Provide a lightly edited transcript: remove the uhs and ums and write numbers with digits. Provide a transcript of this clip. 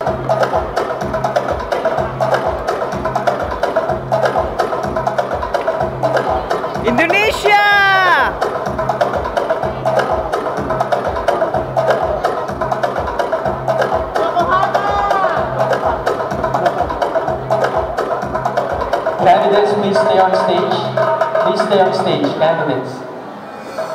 Indonesia! Candidates, please stay on stage. Please stay on stage, candidates.